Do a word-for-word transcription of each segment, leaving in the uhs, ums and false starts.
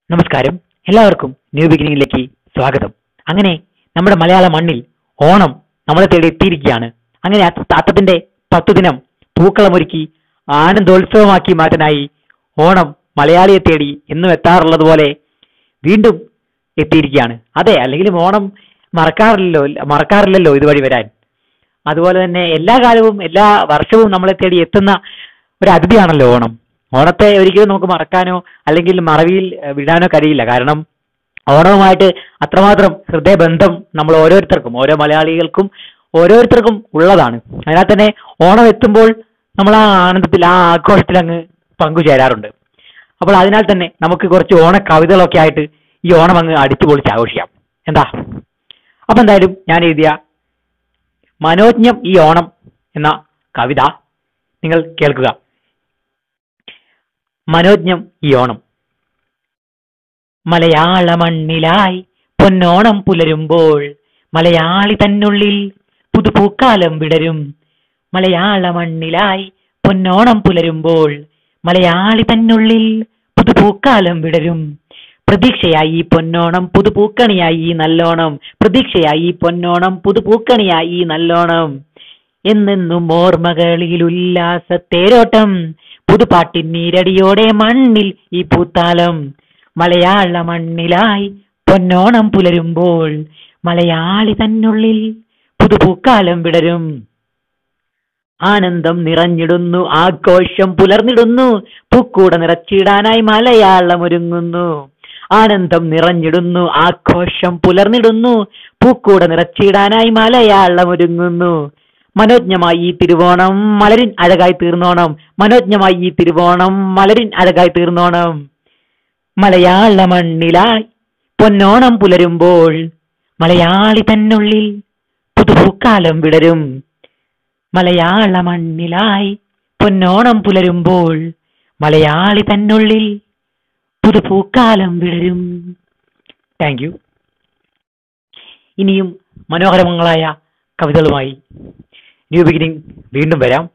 നമസ്കാരം, എല്ലാവർക്കും ന്യൂ ബിഗിനിങ്ങിലേക്ക് സ്വാഗതം. അങ്ങനെ നമ്മുടെ മലയാള മണ്ണിൽ ഓണം നമ്മളെ തേടി എത്തിയിരിക്കുകയാണ്. അങ്ങനെ അത്തത്തിന്റെ പത്തു ദിനം പൂക്കളമൊരുക്കി ആനന്ദോത്സവമാക്കി മാറ്റാനായി ഓണം മലയാളിയെ തേടി എന്നും എത്താറുള്ളത് പോലെ വീണ്ടും എത്തിയിരിക്കുകയാണ്. അതെ, അല്ലെങ്കിലും ഓണം മറക്കാറില്ലല്ലോ മറക്കാറില്ലല്ലോ ഇതുവഴി വരാൻ. അതുപോലെ തന്നെ എല്ലാ കാലവും എല്ലാ വർഷവും നമ്മളെ തേടി എത്തുന്ന ഒരു അതിഥിയാണല്ലോ ഓണം. ഓണത്തെ ഒരിക്കലും നമുക്ക് മറക്കാനോ അല്ലെങ്കിൽ മറവിയിൽ വിടാനോ കഴിയില്ല. കാരണം ഓണവുമായിട്ട് അത്രമാത്രം ഹൃദയബന്ധം നമ്മൾ ഓരോരുത്തർക്കും ഓരോ മലയാളികൾക്കും ഓരോരുത്തർക്കും ഉള്ളതാണ്. അതിനാൽ തന്നെ ഓണം എത്തുമ്പോൾ നമ്മൾ ആ ആനന്ദത്തിൽ ആ ആഘോഷത്തിൽ അങ്ങ് പങ്കുചേരാറുണ്ട്. അപ്പോൾ അതിനാൽ തന്നെ നമുക്ക് കുറച്ച് ഓണ കവിതകളൊക്കെ ആയിട്ട് ഈ ഓണം അങ്ങ് അടിച്ചു പൊളിച്ച് ആഘോഷിക്കാം. എന്താ? അപ്പൊ എന്തായാലും ഞാൻ എഴുതിയ മനോജ്ഞം ഈ ഓണം എന്ന കവിത നിങ്ങൾ കേൾക്കുക. മനോജ്ഞം ഈ ഓണം. മലയാള മണ്ണിലായി പൊന്നോണം പുലരുമ്പോൾ മലയാളി തന്നുള്ളിൽ പുതുപൂക്കാലം വിടരും. മലയാള മണ്ണിലായി പൊന്നോണം പുലരുമ്പോൾ മലയാളി തന്നുള്ളിൽ പുതുപൂക്കാലം വിടരും. പ്രതീക്ഷയായി പൊന്നോണം പുതുപൂക്കണിയായി നല്ലോണം. പ്രതീക്ഷയായി പൊന്നോണം പുതുപൂക്കണിയായി നല്ലോണം. എന്നെന്നും ഓർമ്മകളിൽ ഉല്ലാസ തേരോട്ടം. പുതുപാട്ടിൻ നീരടിയോടെ മണ്ണിൽ ഈ പൂത്താലം. മലയാള മണ്ണിലായി പൊന്നോണം പുലരുമ്പോൾ മലയാളി തന്നുള്ളിൽ പുതുപൂക്കാലം വിടരും. ആനന്ദം നിറഞ്ഞിടുന്നു, ആഘോഷം പുലർന്നിടുന്നു, പൂക്കൂട നിറച്ചിടാനായി മലയാളം ഒരുങ്ങുന്നു. ആനന്ദം നിറഞ്ഞിടുന്നു, ആഘോഷം പുലർന്നിടുന്നു, പൂക്കൂട നിറച്ചിടാനായി മലയാളം ഒരുങ്ങുന്നു. മനോജ്ഞമായി ഈ തിരുവോണം മലരിൻ അഴകായി തീർന്നോണം. മനോജ്ഞമായി ഈ തിരുവോണം മലരിൻ അഴകായി തീർന്നോണം. മലയാള മണ്ണിലായി പൊന്നോണം പുലരുമ്പോൾ മലയാളി തന്നുള്ളിൽ പുതുപൂക്കാലം വിടരും. മലയാള മണ്ണിലായി പൊന്നോണം പുലരുമ്പോൾ മലയാളി തന്നുള്ളിൽ പുതുപൂക്കാലം വിടരും. Thank you. ഇനിയും മനോഹരങ്ങളായ കവിതകളുമായി ന്യൂ ബിഗിനിങ് വീണ്ടും വരാം.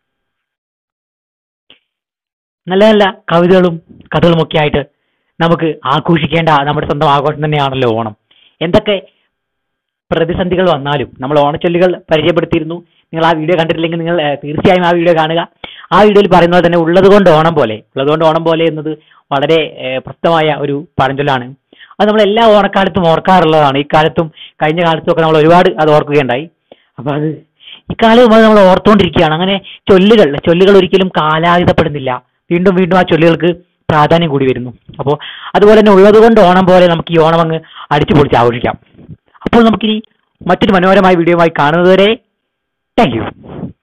നല്ല നല്ല കവിതകളും കഥകളും ഒക്കെ ആയിട്ട് നമുക്ക് ആഘോഷിക്കേണ്ട നമ്മുടെ സ്വന്തം ആഘോഷം തന്നെയാണല്ലോ ഓണം. എന്തൊക്കെ പ്രതിസന്ധികൾ വന്നാലും നമ്മൾ ഓണച്ചൊല്ലുകൾ പരിചയപ്പെടുത്തിയിരുന്നു. നിങ്ങൾ ആ വീഡിയോ കണ്ടിട്ടില്ലെങ്കിൽ നിങ്ങൾ തീർച്ചയായും ആ വീഡിയോ കാണുക. ആ വീഡിയോയിൽ പറയുന്നത് തന്നെ ഉള്ളത് കൊണ്ട് ഓണം പോലെ. ഉള്ളത് കൊണ്ട് ഓണം പോലെ എന്നത് വളരെ പ്രസക്തമായ ഒരു പഴഞ്ചൊല്ലാണ്. അത് നമ്മൾ എല്ലാ ഓണക്കാലത്തും ഓർക്കാറുള്ളതാണ്. ഇക്കാലത്തും കഴിഞ്ഞ കാലത്തും ഒക്കെ നമ്മൾ ഒരുപാട് അത് ഓർക്കുകയുണ്ടായി. അപ്പൊ അത് ഇക്കാലവും അത് നമ്മൾ ഓർത്തുകൊണ്ടിരിക്കുകയാണ്. അങ്ങനെ ചൊല്ലുകൾ ചൊല്ലുകൾ ഒരിക്കലും കാലാതീതപ്പെടുന്നില്ല. വീണ്ടും വീണ്ടും ആ ചൊല്ലുകൾക്ക് പ്രാധാന്യം കൂടി വരുന്നു. അപ്പോൾ അതുപോലെ തന്നെ ഉള്ളത് കൊണ്ട് ഓണം പോലെ നമുക്ക് ഈ ഓണം അങ്ങ് അടിച്ചു പൊളിച്ച് ആഘോഷിക്കാം. അപ്പോൾ നമുക്കിനി മറ്റൊരു മനോഹരമായ വീഡിയോയുമായി കാണുന്നതുവരെ താങ്ക് യു.